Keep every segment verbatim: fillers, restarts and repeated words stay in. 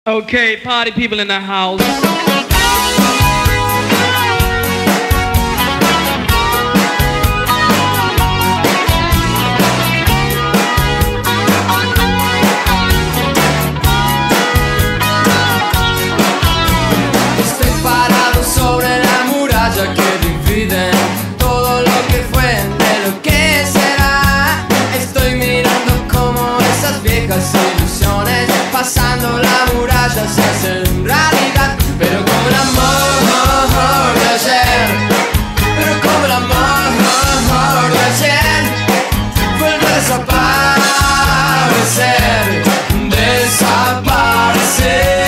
Okay, party people in the house. Estoy parado sobre la muralla que divide todo lo que fue de lo que será. Estoy mirando como esas viejas ilusiones pasando la muralla se hacen realidad. Pero como el amor de ayer, pero como el amor de ayer vuelve a desaparecer, desaparecer.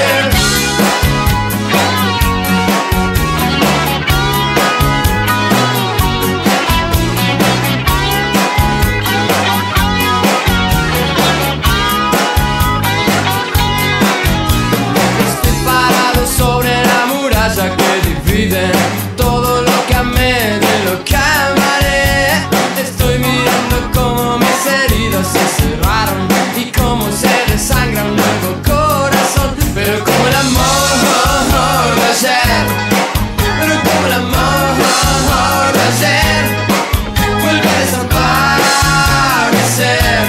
Todo lo que amé, de lo que amaré. Estoy mirando cómo mis heridas se cerraron y cómo se desangra un nuevo corazón. Pero como el amor de ayer, pero como el amor de ayer vuelve a desaparecer,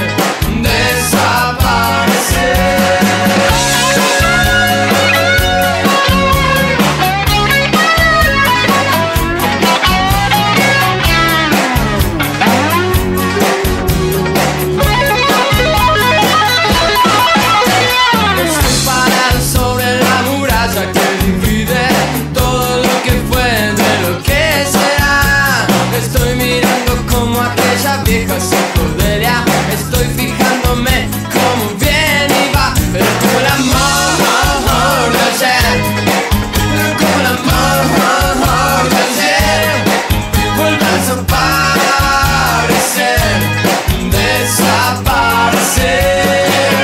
desaparecer. Vieja psicodelia, estoy fijándome cómo viene y va. Pero como el amor de ayer, pero como el amor de ayer vuelve a desaparecer, desaparecer.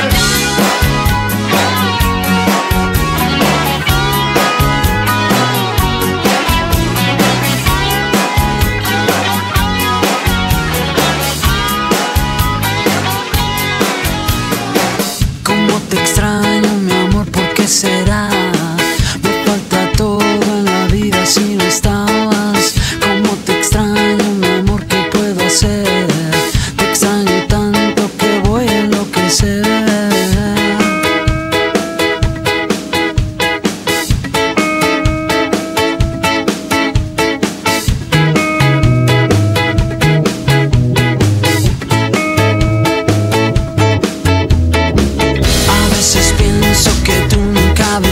Te extraño, mi amor, ¿por qué será? Me falta todo en la vida si no estabas. Cómo te extraño, mi amor, ¿qué puedo hacer? Te extraño tanto que voy a enloquecer. Pienso que tú nunca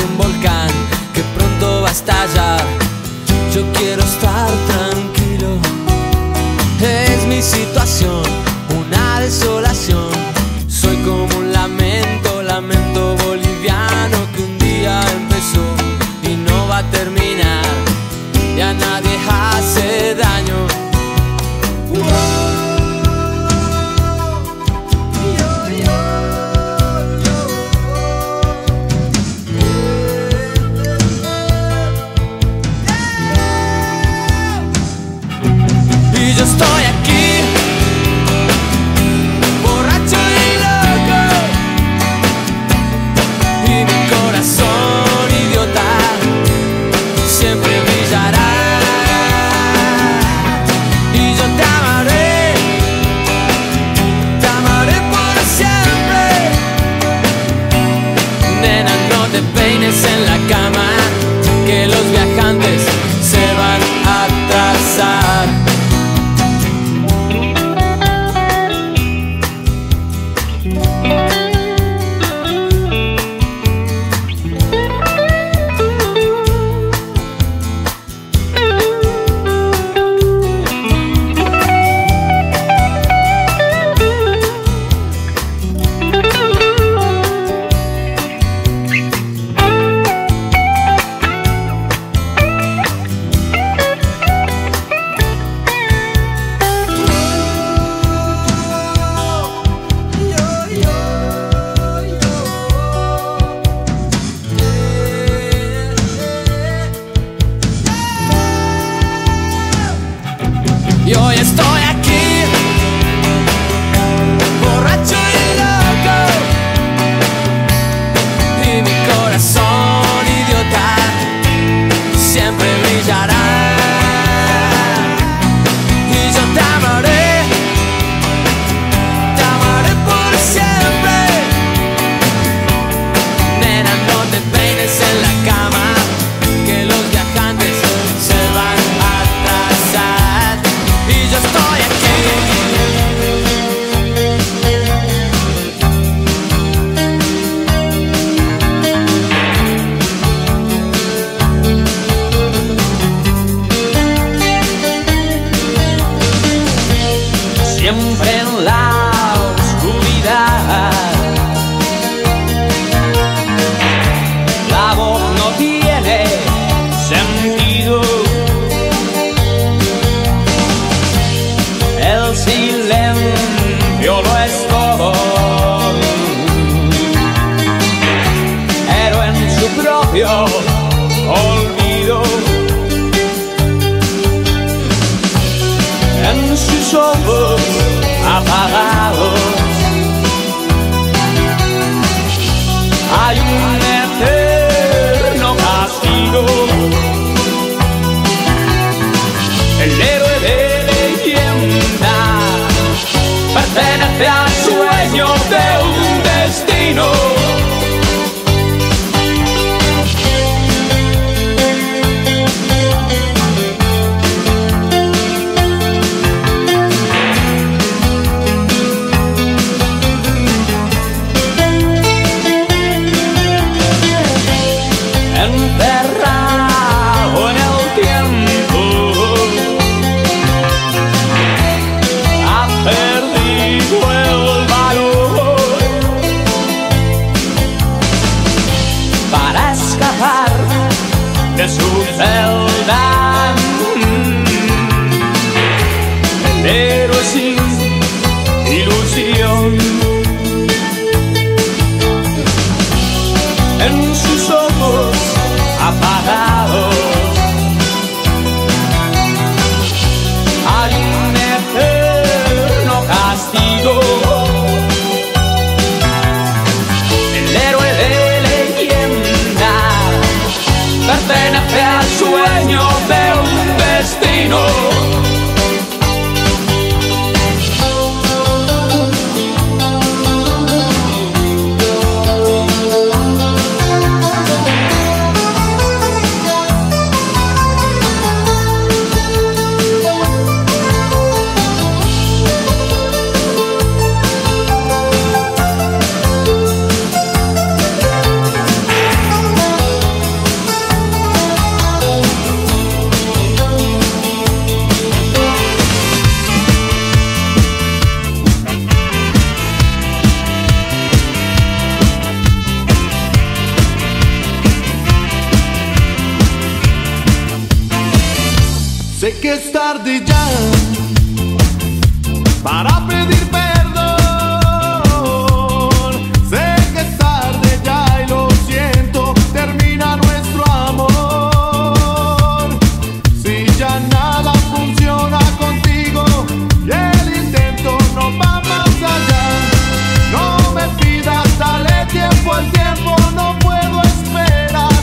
un volcán que pronto va a estallar. Yo quiero estar tranquilo. Es mi situación, una desolación. Soy como un lamento, lamento boliviano que un día empezó y no va a terminar. Ya nadie hace daño. Y yo estoy aquí, borracho y loco, y mi corazón idiota siempre brillará. Y yo te amaré, te amaré por siempre. Nena, no te peines en la cama, que los viajantes se van a atrasar. Y hoy estoy aquí, borracho y loco, y mi corazón idiota siempre brillará. Y yo te amaré, te amaré por siempre. Nena, no te peines en la cama, que los viajantes se van a atrasar. Y yo estoy aquí. Siempre en la oscuridad, la voz no tiene sentido. El silencio lo es todo, pero en su propio olvido, en sus ojos apagados hay un eterno castigo. El héroe de leyenda pertenece al sueño de un destino. Enterrado en el tiempo, ha perdido el valor para escapar de su celda, pero sin ilusión. En sus ojos apagados hay un eterno castigo. El héroe de leyenda pertenece al sueño de un destino. Sé que es tarde ya para pedir perdón. Sé que es tarde ya y lo siento, termina nuestro amor. Si ya nada funciona contigo y el intento no va más allá, no me pidas, dale tiempo al tiempo, no puedo esperar.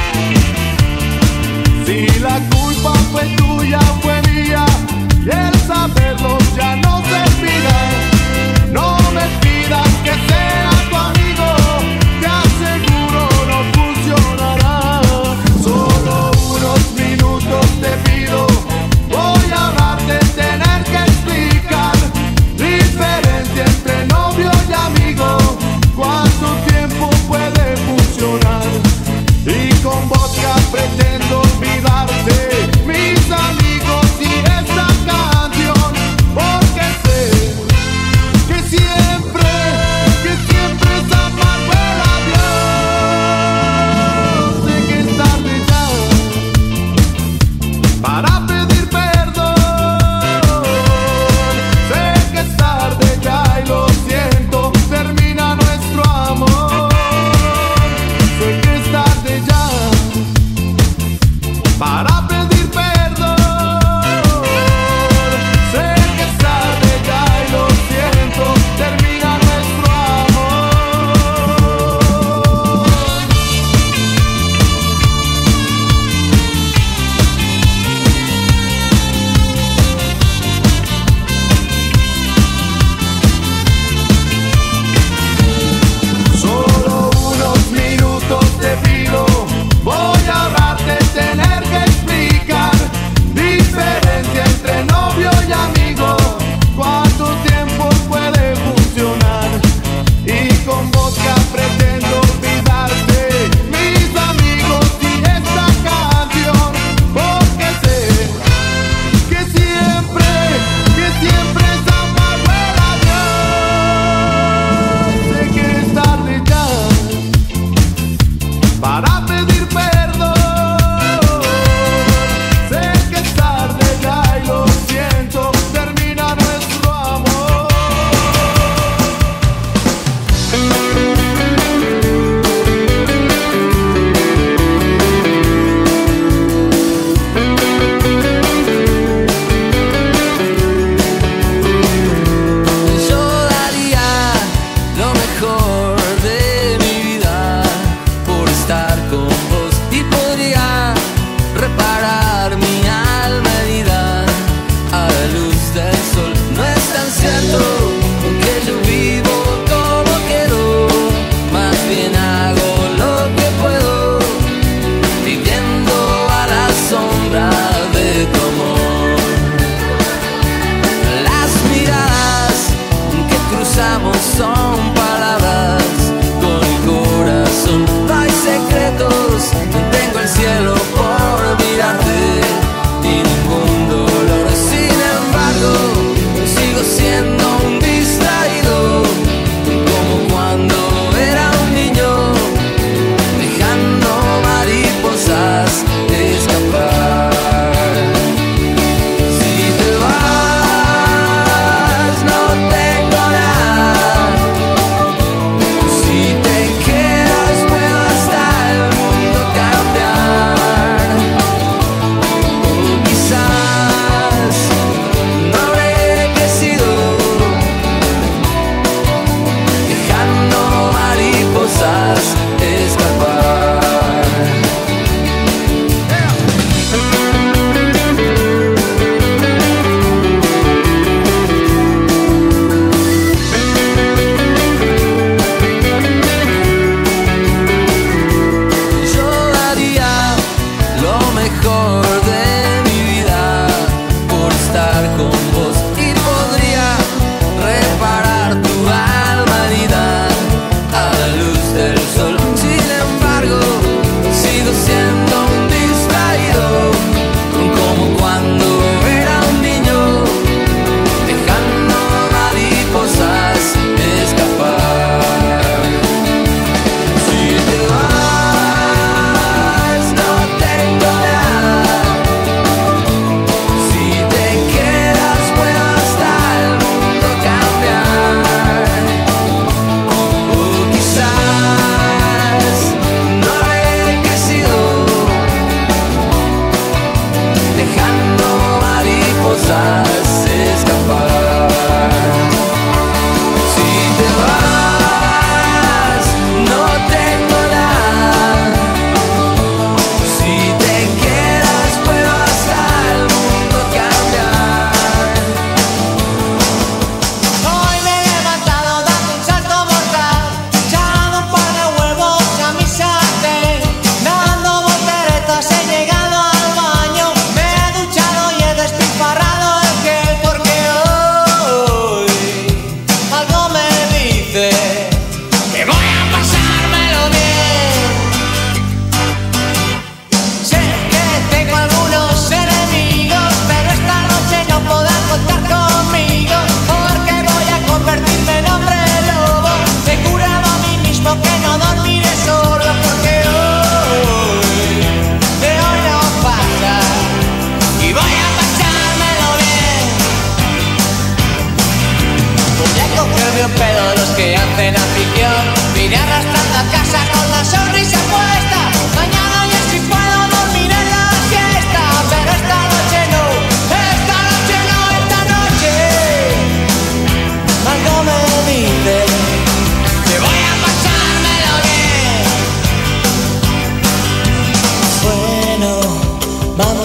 Si la culpa fue tuya, fue mía, y el saberlo ya no servirá. No me pidas que sea tu amigo, te aseguro no funcionará. Solo unos minutos te pido, voy a hablarte, tener que explicar diferencia entre novio y amigo. ¿Cuánto tiempo puede funcionar? Y con vodka pretendo olvidarte, mis amigos y esta canción, porque sé que siempre, que siempre es amargo el adiós. Sé que es tarde ya para pedir perdón. Sé que es tarde ya y lo siento, termina nuestro amor. Sé que es tarde ya para pedir perdón.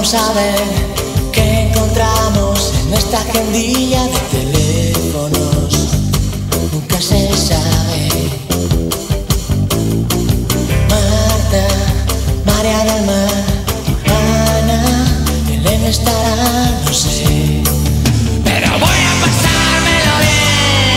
Vamos a ver qué encontramos en esta agendilla de teléfonos. Nunca se sabe. Marta, María del Mar, Ana, Elena estará, no sé. Pero voy a pasármelo bien.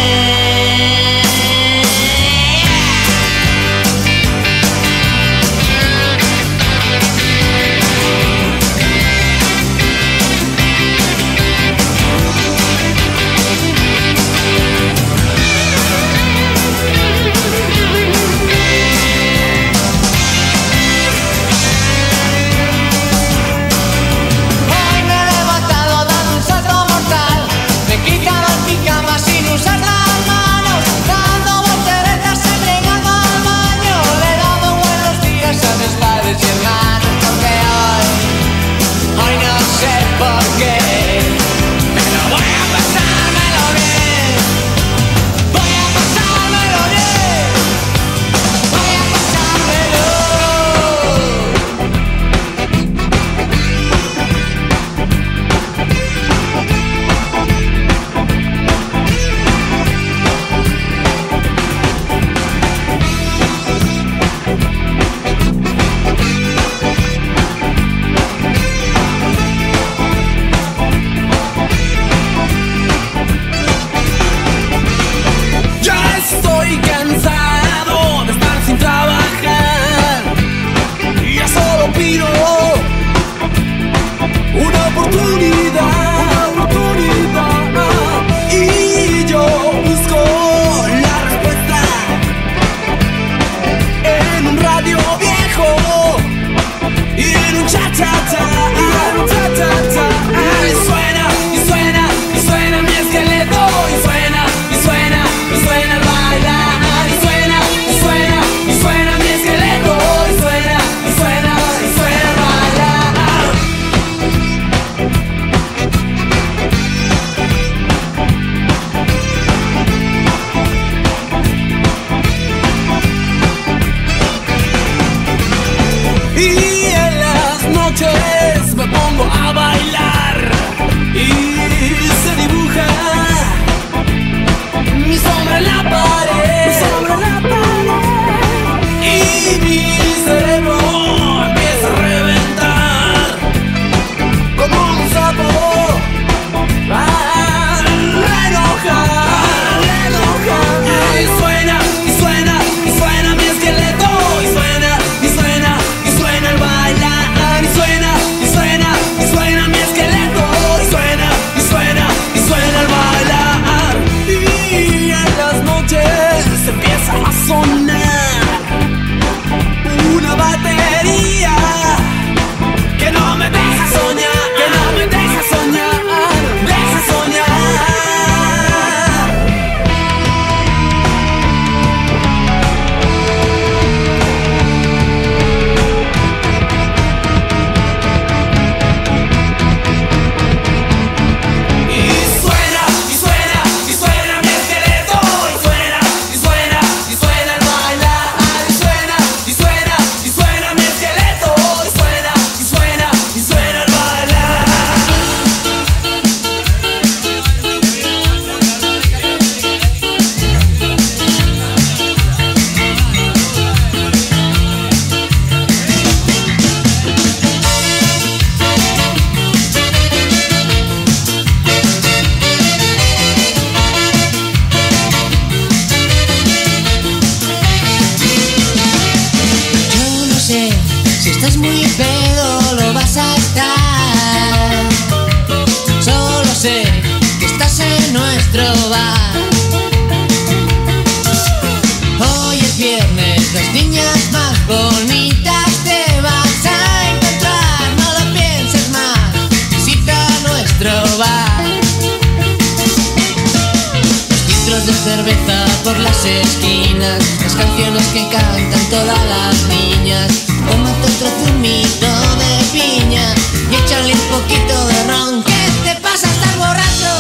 Cerveza por las esquinas, las canciones que cantan todas las niñas. Tómate otro zumito de piña y échale un poquito de ron. ¿Qué te pasa? ¿Estás borracho?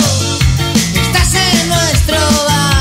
Estás en nuestro bar.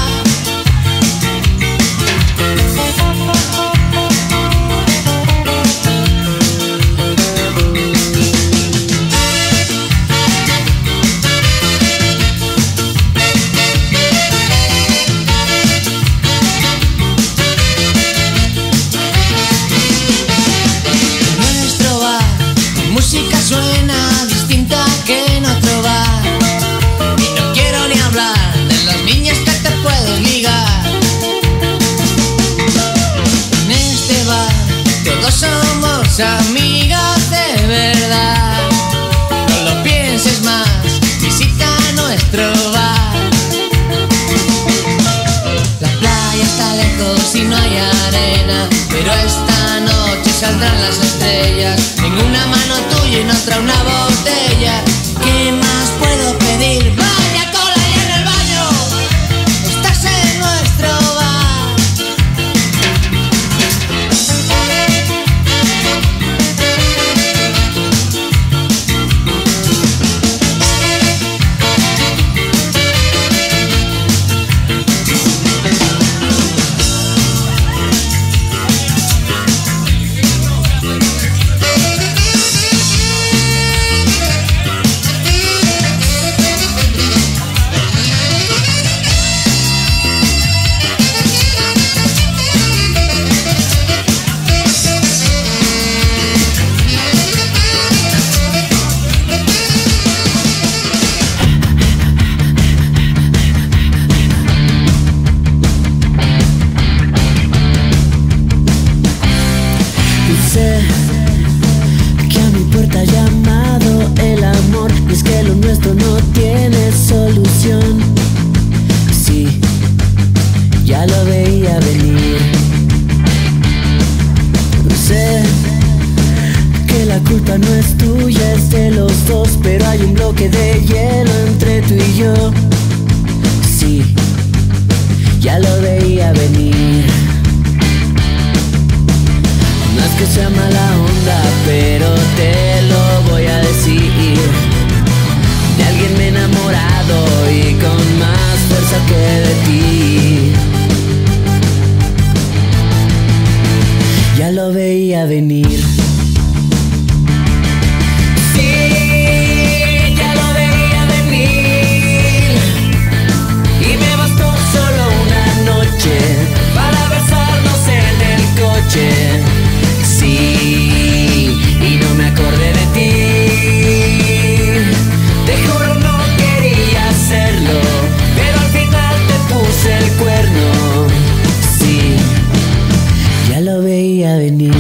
esto no tiene solución. Sí, ya lo veía venir. Sé que la culpa no es tuya, es de los dos, pero hay un bloque de hielo entre tú y yo. Sí, ya lo veía venir. No es que sea mala onda, pero te lo voy a decir. De alguien me he enamorado y con más fuerza que de ti. Ya lo veía venir. Sí, ya lo veía venir. Y me bastó solo una noche para besarnos en el coche. Sí, y no me acordé de ti. Te juro no quería hacerlo, pero al final te puse el cuerno. Sí, ya lo veía venir.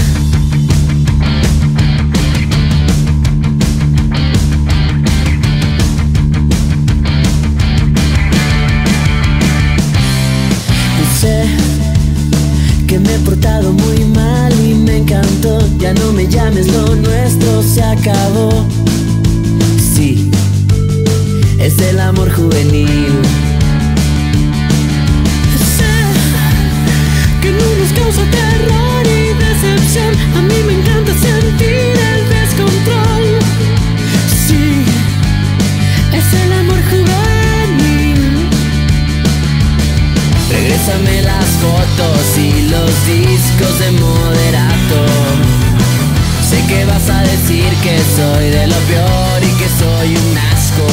Sé que me he portado muy mal y me encantó. Ya no me llames, lo nuestro se acabó. Sí, es el amor juvenil. Sé que no nos causa terror y decepción. A mí me encanta sentir el descontrol. Sí, es el amor juvenil. Regrésame las fotos y los discos de moderato. Sé que vas a decir que soy de lo peor y que soy un asco.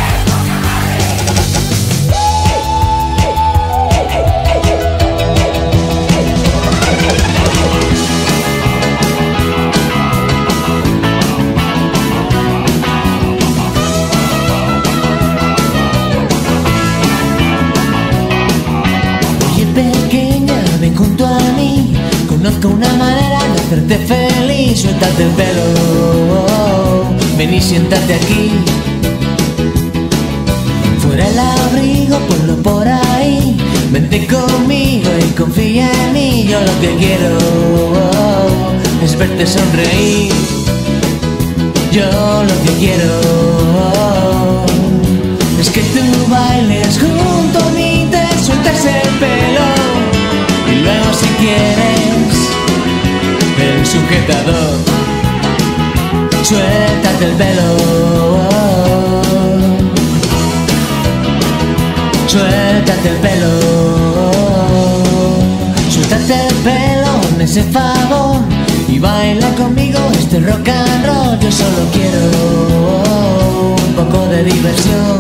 Junto a mí, conozco una manera de hacerte feliz. Suéltate el pelo, ven y siéntate aquí. Fuera el abrigo, ponlo por ahí. Vente conmigo y confía en mí. Yo lo que quiero es verte sonreír. Yo lo que quiero es que tú bailes junto a mí, te sueltes el pelo. Y luego si quieres el sujetador, suéltate el pelo, suéltate el pelo, suéltate el pelo, hazme ese favor y baila conmigo este rock and roll. Yo solo quiero un poco de diversión,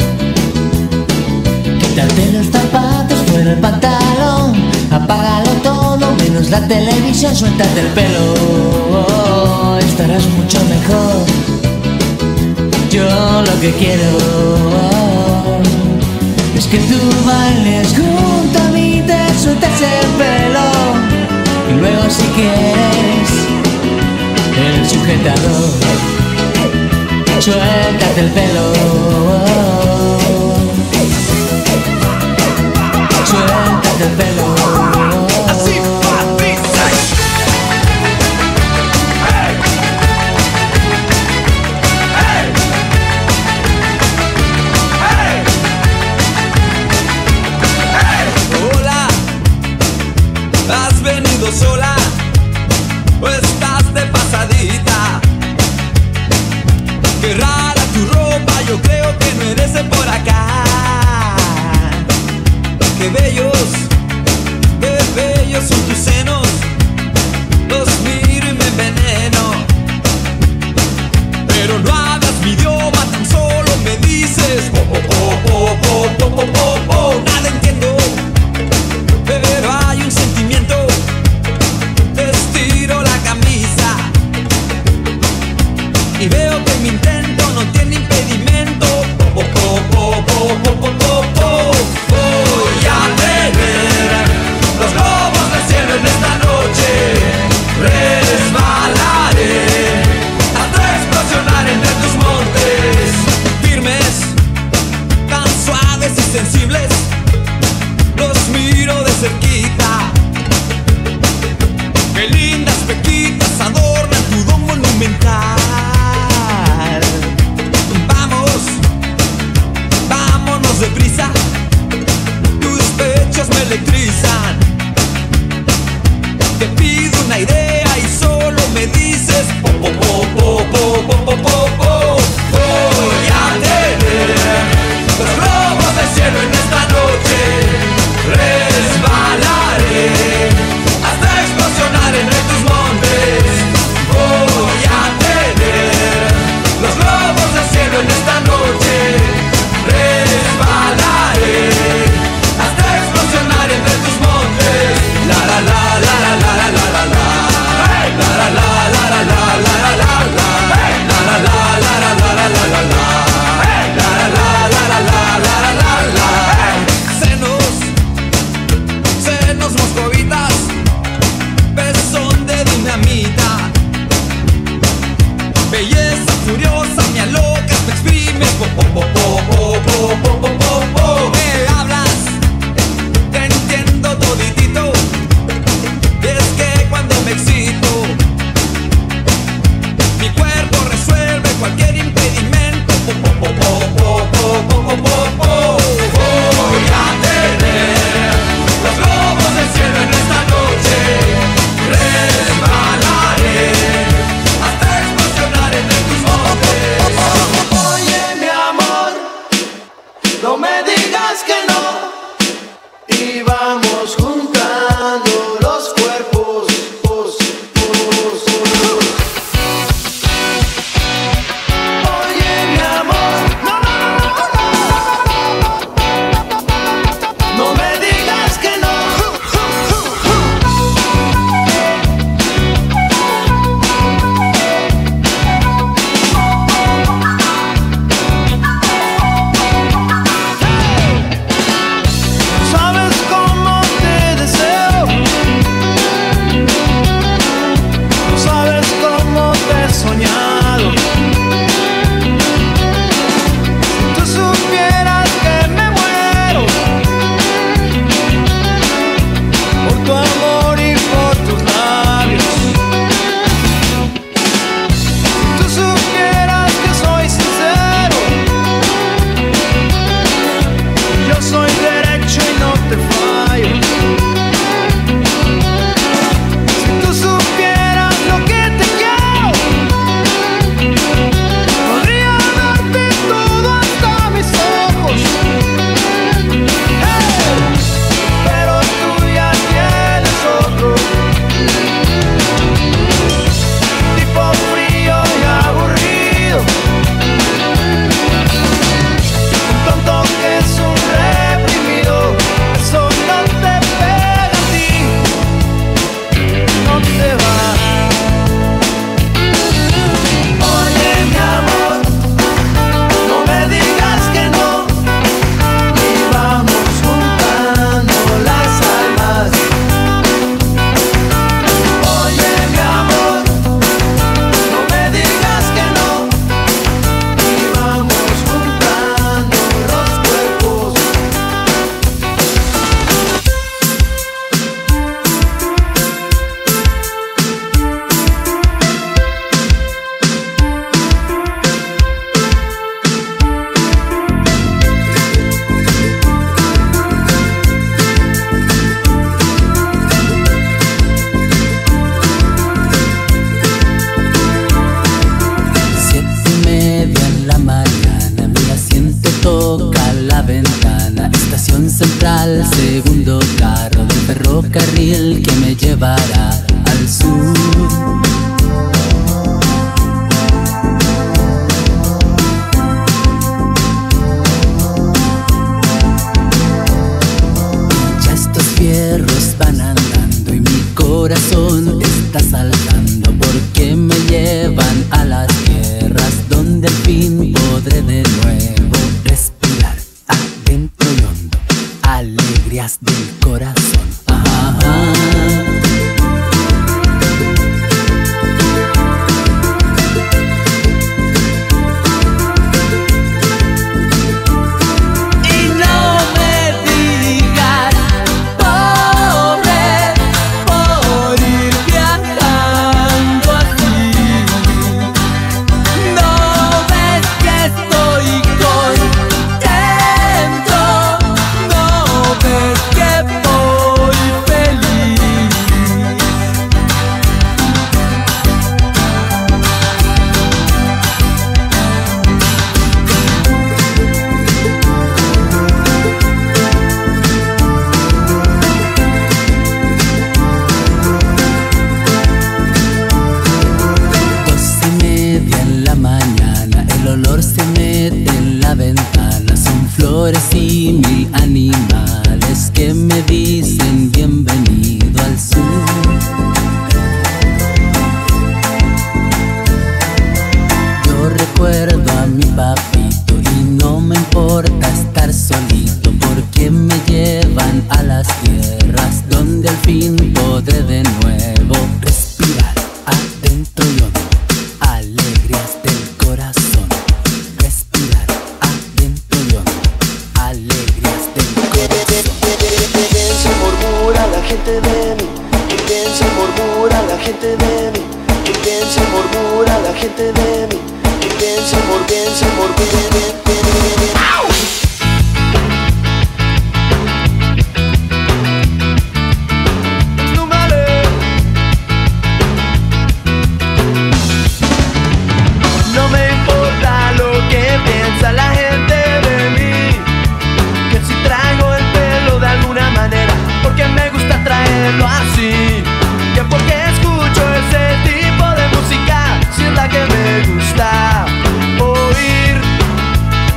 quitarte los zapatos, fuera el pantalón. Apágalo todo, menos la televisión, suéltate el pelo, estarás mucho mejor. Yo lo que quiero es que tú bailes junto a mí, te sueltes el pelo. Y luego si quieres el sujetador, suéltate el pelo, suéltate el pelo. Sola o estás de pasadita. Qué rara tu ropa, yo creo que no eres de por acá. Qué bellos, qué bellos son tus senos. Los miro y me enveneno. Pero no hablas mi idioma, tan solo me dices oh, oh, oh, oh, oh, oh, oh, oh, oh. Nada entiendo, pero hay un sentimiento. Y veo que mi intento no tiene impedimento. Oh, oh, oh, oh, oh, oh, oh, oh. Voy a tener los globos del cielo en esta noche. Resbalaré hasta explosionar entre tus montes. soñado. Si tú supieras que me muero por tu amor y por tus labios. Si tú supieras que soy sincero, yo soy derecho y no te fallo. Si tú supieras lo que te quiero, podría darte todo hasta mis ojos. Hey, pero tú ya tienes otro tipo frío y aburrido, un tonto que es un reprimido. Eso no te pega a ti, no te va. Oye mi amor, no me digas que no, y vamos juntando las almas. Oye mi amor, no me digas que no, y vamos juntando los cuerpos. Siete y media en la mañana, mi asiento toca la ventana. Estación central, segundo carro del ferrocarril que me llevará al sur. Ya estos fierros van andando y mi corazón está saltando, porque me llevan a las tierras donde al fin podré de nuevo respirar adentro y hondo alegrías del corazón. Ajá. Y no me digas, pobre, por ir viajando así. No ves que estoy contento, no ves que voy feliz. Dos y media en la mañana, el olor se mete en la ventana. Son flores y mil animales que me dicen bienvenido al sur. Yo recuerdo a mi papito y no me importa estar solito, porque me llevan a las tierras donde al fin podré de nuevo respirar adentro y hondo alegrías del corazón. Respirar adentro y hondo alegrías del corazón. ¿Qué piensa y murmura la gente de mí? ¿Qué piensa y murmura la gente de mí? ¿Qué piensa y murmura la gente de mí? ¿Qué piensa y mur, piensa y murmura? No me importa lo que piensa la gente de mí, que si traigo el pelo de alguna manera, porque me gusta traerlo así, que porque escucho ese tipo de música, si es la que me gusta oír.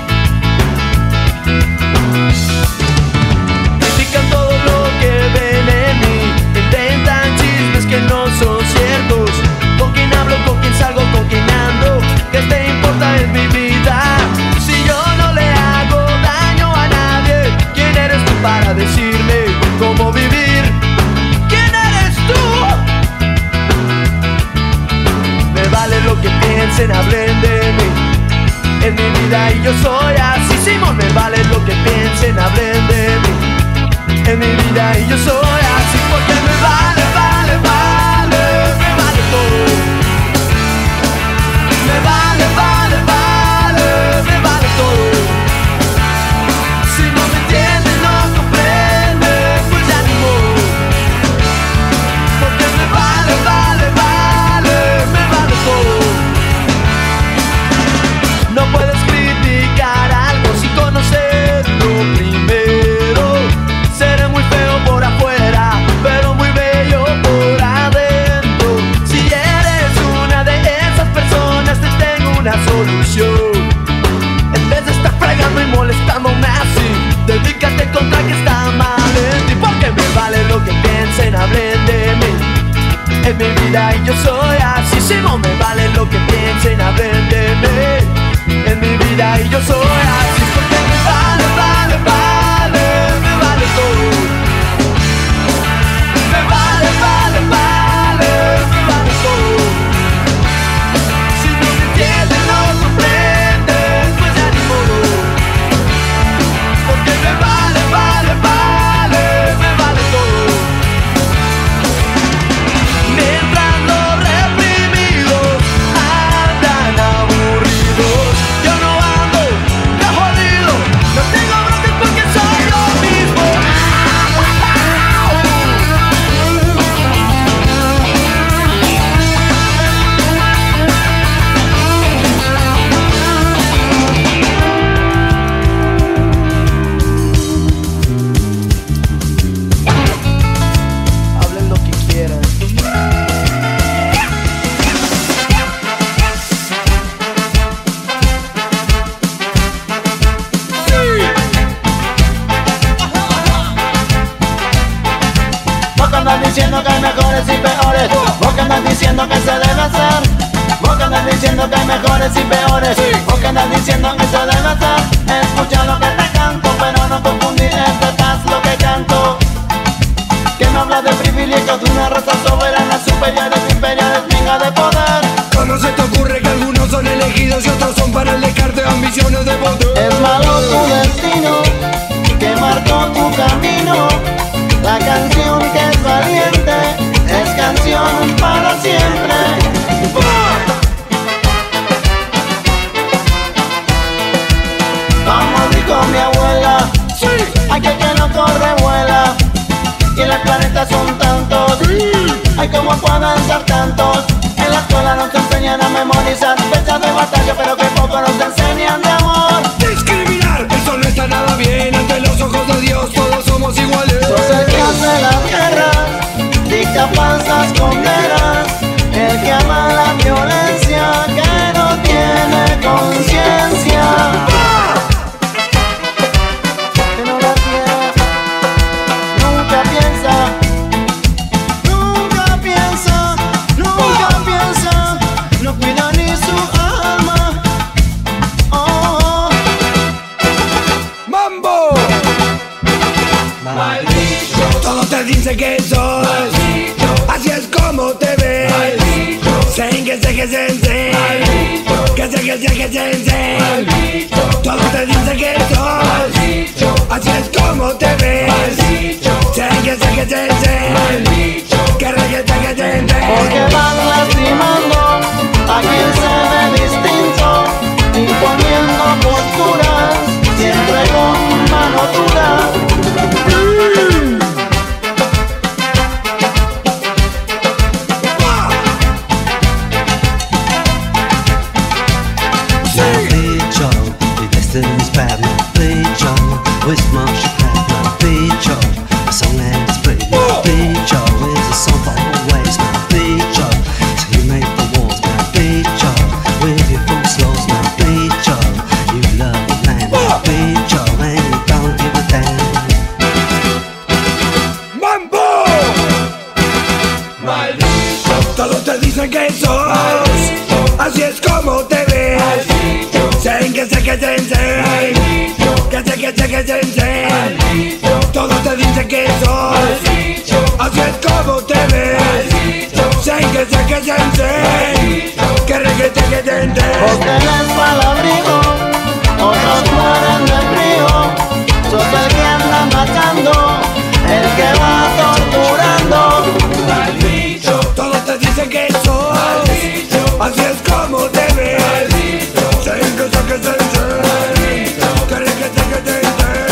piensen, hablen de mí. En mi vida y yo soy así, Simón, me vale lo que piensen, hablen de mí. En mi vida y yo soy así, porque me vale, vale, vale, me vale todo. Me vale, vale, vale, me vale todo. Si no me entienden, no comprenden, pues ya ni modo. Porque me vale, vale, vale, me vale todo. No puedes criticar algo sin conocerlo primero. Seré muy feo por afuera, pero muy bello por adentro. Si eres una de esas personas, te tengo una solución. En vez de estar fregando y molestándome así, dedícate contra que está mal en ti. Porque me vale lo que piensen, hablen de mí. En mi vida y yo soy así, si no me vale lo que piensen, hablen de mí. En mi vida y yo soy así, porque me vale, vale, vale, me vale todo. Me vale, vale, vale, me vale todo. Si no me entienden, no comprenden, pues ya ni modo. Porque me vale, vale, vale, me vale todo. Mientras los reprimidos andan aburridos, yo no ando de jodido, no tengo broncas porque soy yo mismo. Hablen lo que quieran. Vos que andas diciendo que hay mejores y peores, vos que andas diciendo que se debe hacer, vos que andas diciendo que hay mejores y peores, vos que andas diciendo que se debe hacer. Escucha lo que te canto, pero no confundir este paz lo que canto. Que me habla de privilegios de una raza soberana, superiores, imperiales, pinga de poder. ¿Cómo se te ocurre que algunos son elegidos y otros son para el descarte de ambiciones de poder? Es malo tu destino, que marcó tu camino. La canción que es valiente es canción para siempre. Vamos, dijo mi abuela, hay que que no corre, vuela. Y en el planeta son tantos, hay como pueden ser tantos. En la escuela nos enseñan a memorizar fechas de batalla, pero que poco nos enseñan de amor. Discriminar, eso no está nada bien. Ante los ojos de Dios todos somos iguales. Sos el que hace las guerras, dicta falsas condenas, el que ama la violencia, que no tiene conciencia. Que no la tiene, nunca piensa, nunca piensa, nunca piensa, no cuida ni su alma. Oh, oh. ¡Mambo! Todos te dicen que sos, así es como te ves. Sen que sé que sensei, que sé que sé que sensei. Todos te dicen que sos, así es como te ves. Sen que sé que sensei, que sé que sé que sensei. Porque van lastimando a quien se ve distinto, imponiendo posturas, siempre con mano dura. Now play Joe, your destiny's bad. Now play Joe, with Marsha Pat. Now play Joe, a song and it's brave. Now play Joe, it's a song for always. Now play Joe, so you make the walls. Now play Joe, with your full slows. Now play Joe, you love the land. Now play Joe, and you don't give a damn. ¡Mambo! Todos te dicen que sos, así es como te ves. Sen que sé que sensei, Porque eres mal abrigo, otros mueren de frío. Sos el que anda matando, el que va torturando. Mal bicho, todos te dicen que soy mal bicho, así es como te ves. Mal bicho, sé que sé que sé, mal bicho, quiere que te que te te.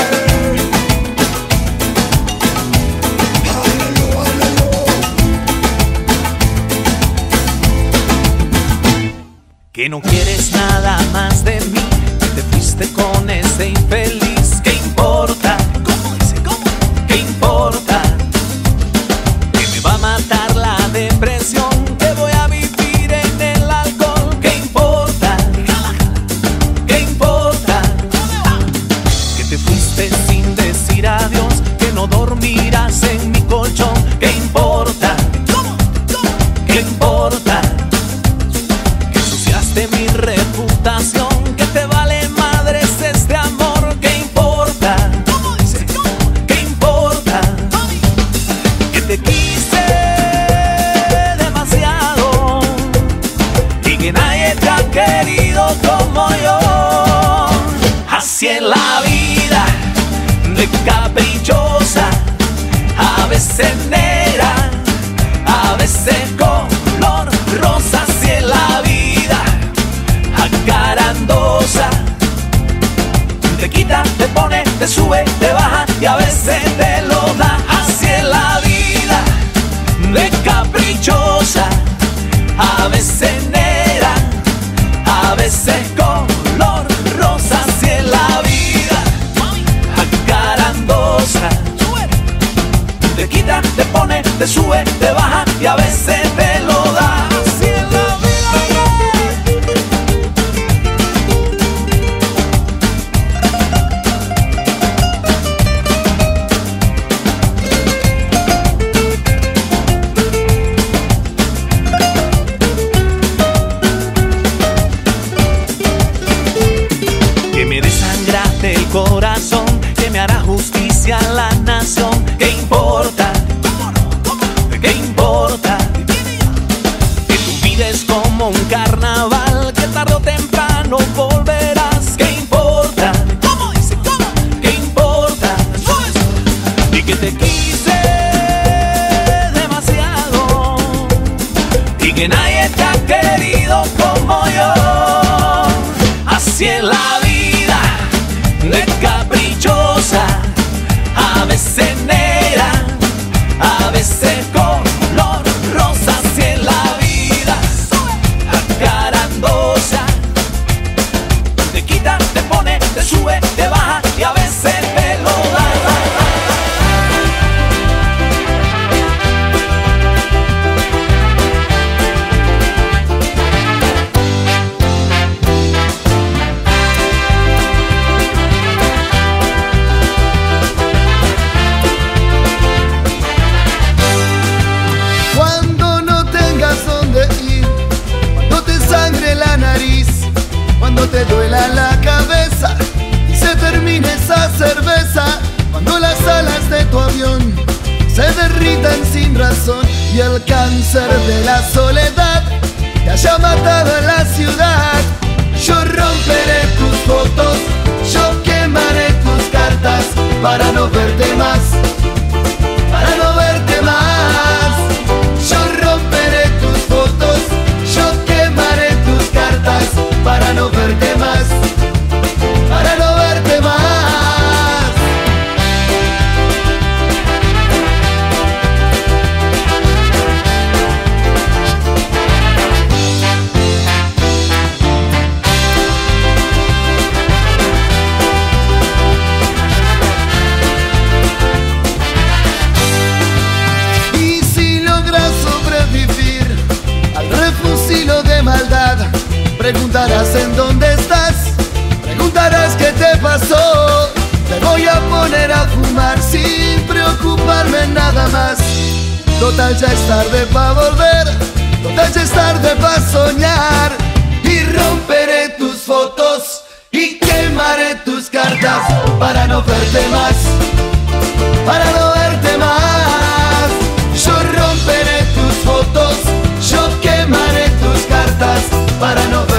Que no quieres nada más de mí, te fuiste con ese infeliz. ¿Qué importa? ¿Cómo dice? ¿Cómo? ¿Qué importa? Que me va a matar la depresión, que voy a vivir en el alcohol. ¿Qué importa? ¿Qué importa? Que te fuiste sin decir adiós, que no dormirás en mi colchón. ¿Qué importa? ¿Cómo? ¿Cómo? ¿Qué importa? De mi reputación, que te vale madres este amor. ¿Qué importa? ¿Cómo dice? ¿Qué importa? Que te quise demasiado y que nadie te ha querido como yo. Así es la vida, de caprichosa, a veces negra, a veces color rosa. Así es la vida, acarandosa, te quita, te pone, te sube, te baja y a veces te lo da. Así es la vida, de caprichosa, a veces negra, a veces color rosa. Así es la vida, acarandosa, te quita, te pone, te sube, te baja y a veces te lo da. Así es la vida. El corazón, que me hará justicia a la nación. ¿Qué importa? ¿Qué importa? Que tu vida es como un carnaval, que tarde o temprano volverás. ¿Qué importa? ¿Cómo dice? ¿Cómo? ¿Qué importa? Y que te quise demasiado y que nadie te ha querido como yo. Así es la vida, de caprichosa, a veces negra, a veces color rosa. Así es la vida, acarandosa, te quita, te pone, te sube, te baja y a veces te lo da. Cuando te duela la cabeza y se termine esa cerveza, cuando las alas de tu avión se derritan sin razón y el cáncer de la soledad te haya matado en la ciudad. Yo romperé tus fotos, yo quemaré tus cartas para no verte más, para no verte más. Yo romperé tus fotos, yo quemaré tus cartas para no verte más, para no verte más. Y si logras sobrevivir al refusilo de maldad, preguntarás en dónde estás, preguntarás qué te pasó. Te voy a poner a fumar sin preocuparme nada más. Total ya es tarde pa' volver, total ya es tarde pa' soñar. Y romperé tus fotos y quemaré tus cartas para no verte más, para no verte más. Yo romperé tus fotos, yo quemaré tus cartas para no verte más.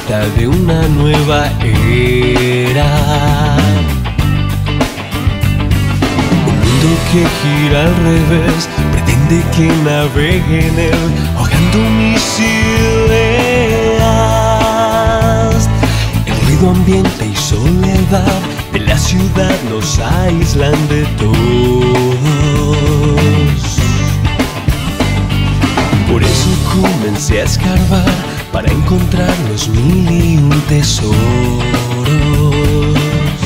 puerta de una nueva era. Un mundo que gira al revés, pretende que navegue en él, ahogando mis ideas. El ruido ambiente y soledad de la ciudad nos aíslan de todos. Por eso comencé a escarbar para encontrar los mil y un tesoros.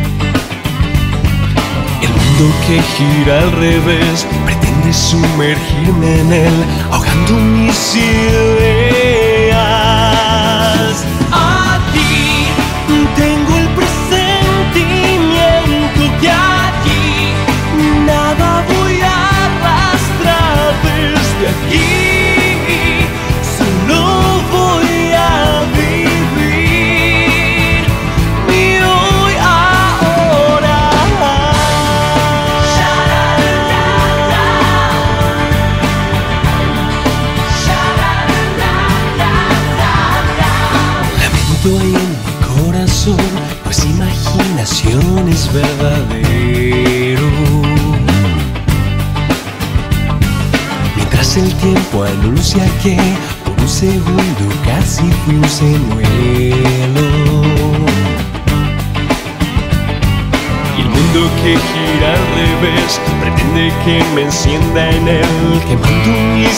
El mundo que gira al revés pretende sumergirme en él, ahogando mis ideas. Aquí tengo el presentimiento que aquí nada voy a arrastrar desde aquí. Hay en mi corazón, pues imaginación es verdadero. Mientras el tiempo anuncia que por un segundo casi fui un señuelo. Y el mundo que gira al revés pretende que me encienda en él, quemando mis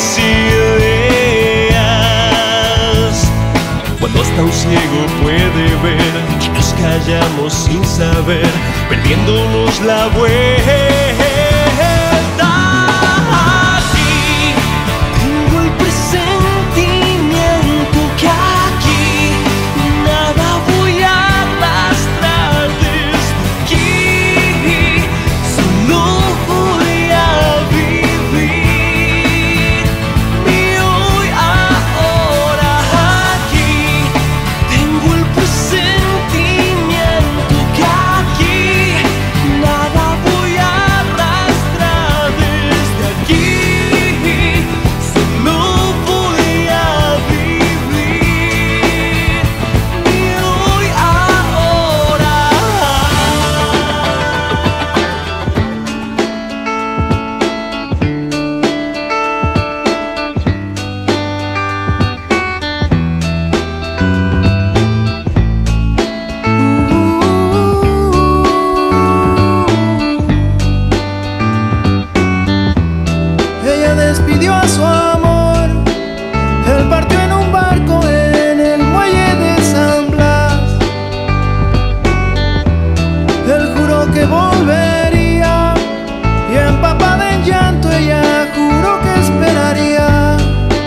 ideas. Cuando hasta un ciego puede ver que nos callamos sin saber, perdiéndonos la vuelta. Aquí tengo el presentimiento que aquí nada voy a arrastrar desde aquí. Solo voy a vivir mi hoy ahora. Tengo el presentimiento que aquí nada voy a arrastrar desde aquí. Solo voy a vivir mi hoy ahora. Ella despidió a su amor, él partió en un barco en el muelle de San Blas. Él juró que volvería y empapada en llanto ella juró que esperaría.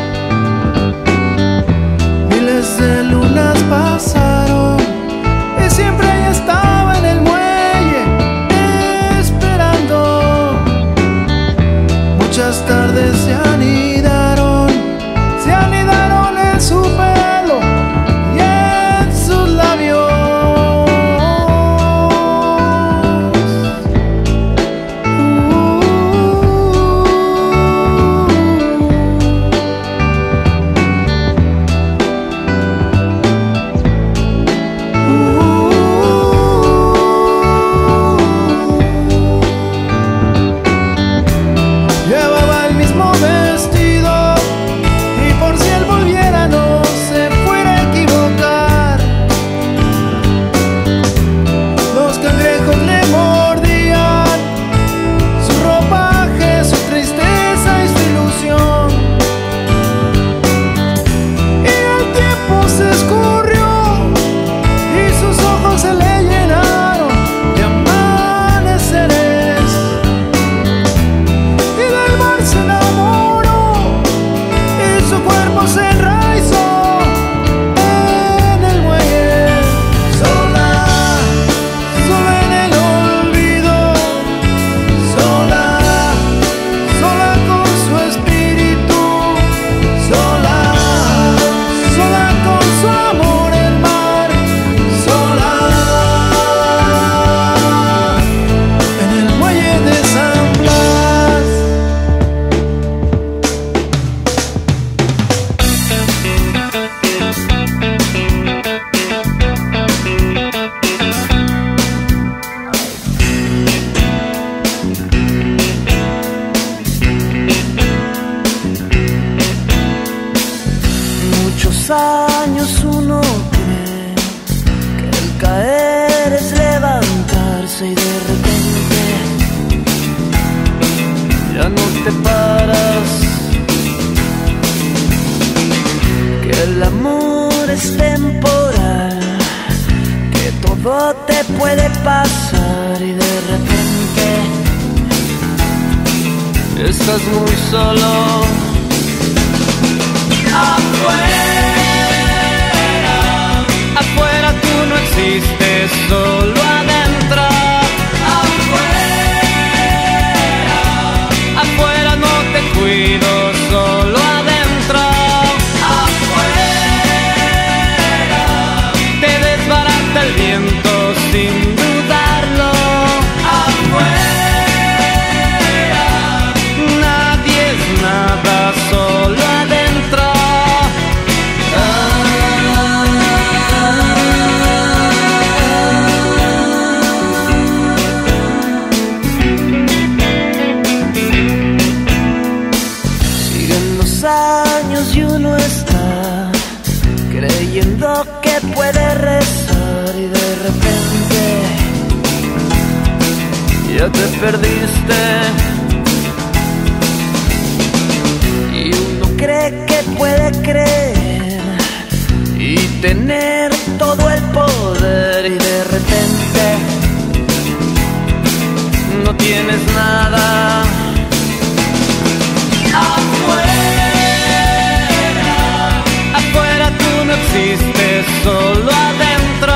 Miles de lunas pasaron y siempre ella estaba en el muelle esperando. Muchas tardes se han ido pasar y de repente estás muy solo. Afuera, afuera tú no existes, solo adentro. Afuera, afuera no te cuido, solo adentro. Afuera, te desbarata el viento sin dudarlo. Afuera, nadie es nada, solo adentro. Siguen los años y uno está creyendo que puede rezar y de repente ya te perdiste. Y uno cree que puede creer y tener todo el poder y de repente no tienes nada. Afuera, afuera tú no existes, solo adentro.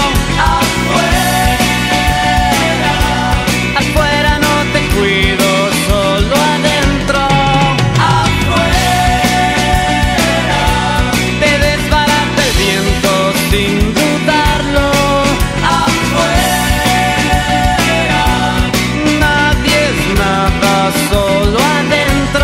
Afuera, afuera no te cuido, solo adentro. Afuera, te desbarata el viento sin dudarlo. Afuera, nadie es nada, solo adentro.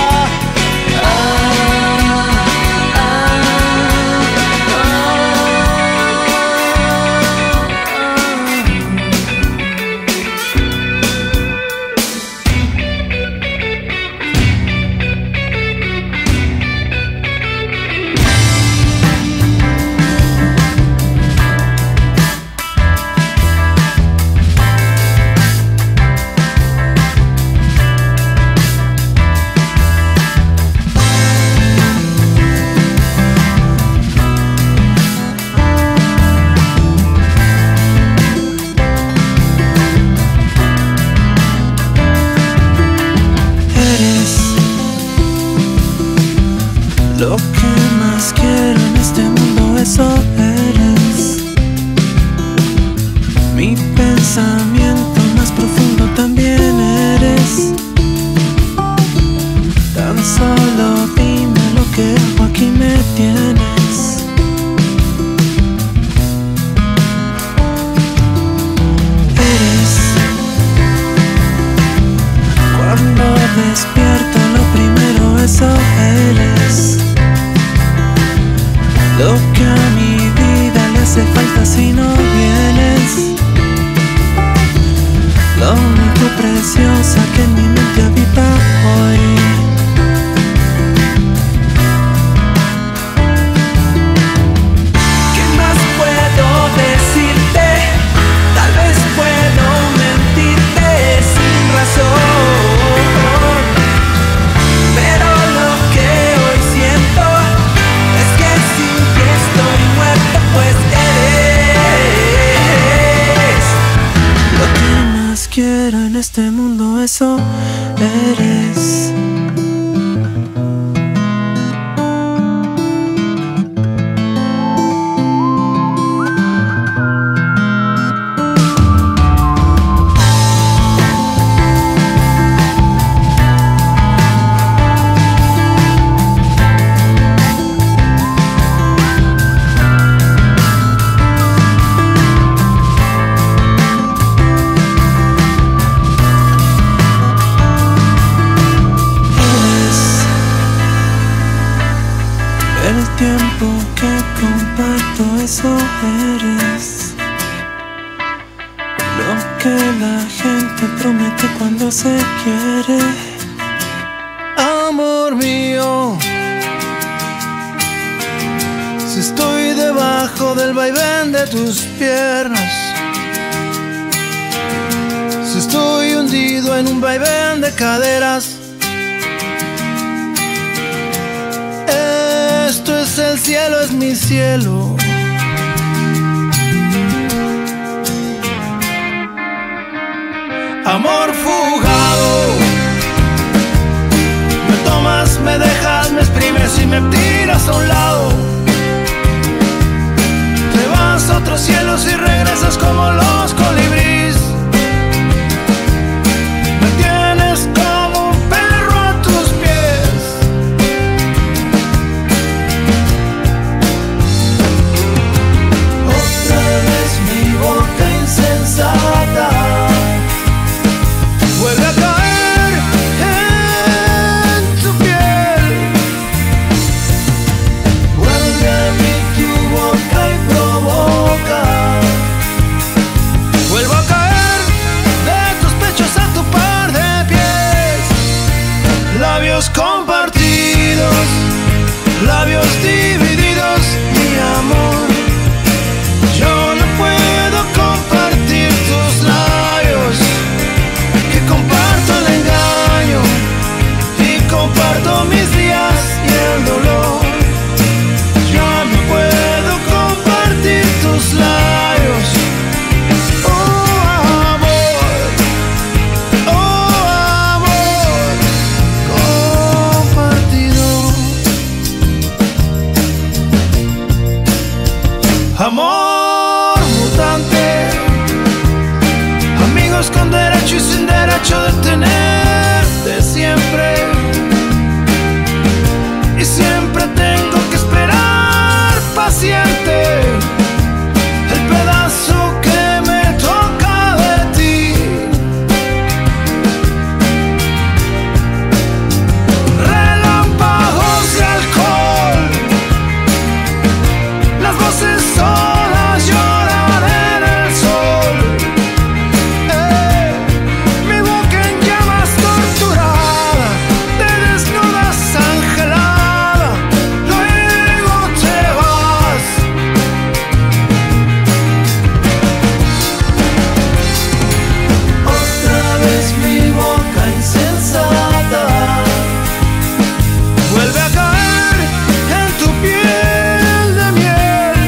Lo que más quiero en este mundo, eso eres. Mi pensamiento más profundo también eres. Tan solo dime lo que hago, aquí me tienes. Eres. Cuando despierto lo primero, eso eres. Lo que a mi vida le hace falta si no vienes. Lo único preciosa que en mi mente habita hoy. ¿Qué más puedo decirte? Tal vez puedo mentirte sin razón, pero lo que hoy siento es que sin ti estoy muerto, pues eres. Lo que más quiero en este mundo, eso eres. El tiempo que comparto, eso eres. Lo que la gente promete cuando se quiere. Amor mío, si estoy debajo del vaivén de tus piernas, si estoy hundido en un vaivén de caderas, esto es el cielo, es mi cielo. amor fugado. Me tomas, me dejas, me exprimes y me tiras a un lado. Te vas a otros cielos y regresas como los colibríes. Me tienes como un perro a tus pies. Otra vez mi boca insensata vuelve a caer en tu piel. Vuelve a mí tu boca y provoca. Vuelvo a caer de tus pechos a tu par de pies. Labios compartidos, labios divididos, mi amor. Yo no puedo compartir tus labios, que comparto el engaño y comparto mis días y el dolor. Yo no puedo compartir tus labios. Oh amor, oh amor compartido. Amor mutante, amigos con derecho y sin derecho de tenerte siempre. Y siempre tengo que esperar paciente el pedazo que me toca de ti. Relámpagos de alcohol, las voces solas lloran en el sol. Eh, mi boca en llamas torturada, te desnudas angelada, luego te vas. Otra vez mi boca insensata vuelve a caer en tu piel de miel.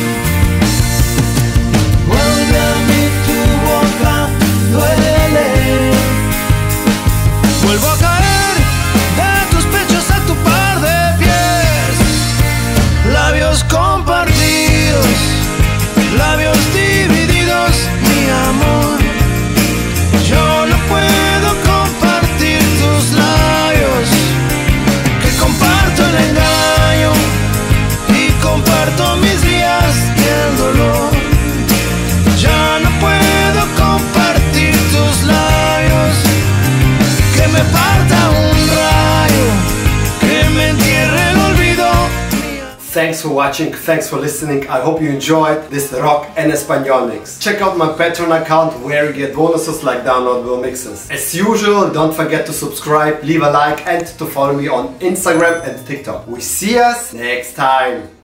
Vuelve a mí tu boca, duele. Vuelvo a caer de tus pechos a tu par de pies. Labios compartidos, labios divididos, mi amor. Yo no puedo compartir tus labios, que comparto el engaño y comparto mis días y el dolor. Ya no puedo compartir tus labios, que me parta un rayo, que me entierre el olvido. Thanks for watching, thanks for listening. I hope you enjoyed this rock en español mix. Check out my Patreon account where you get bonuses like downloadable mixes. As usual, don't forget to subscribe, leave a like and to follow me on Instagram and TikTok. We see us next time.